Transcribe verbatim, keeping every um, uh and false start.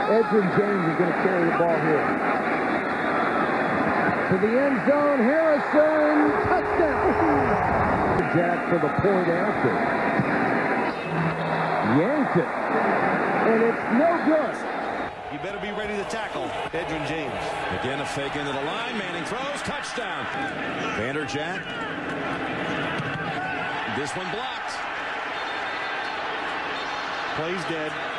Edgerrin James is going to carry the ball here. To the end zone, Harrison, touchdown! Jack for the point after. Yanked it, and it's no good. You better be ready to tackle Edgerrin James. Again, a fake into the line. Manning throws. Touchdown. Vanderjagt. This one blocked. Plays dead.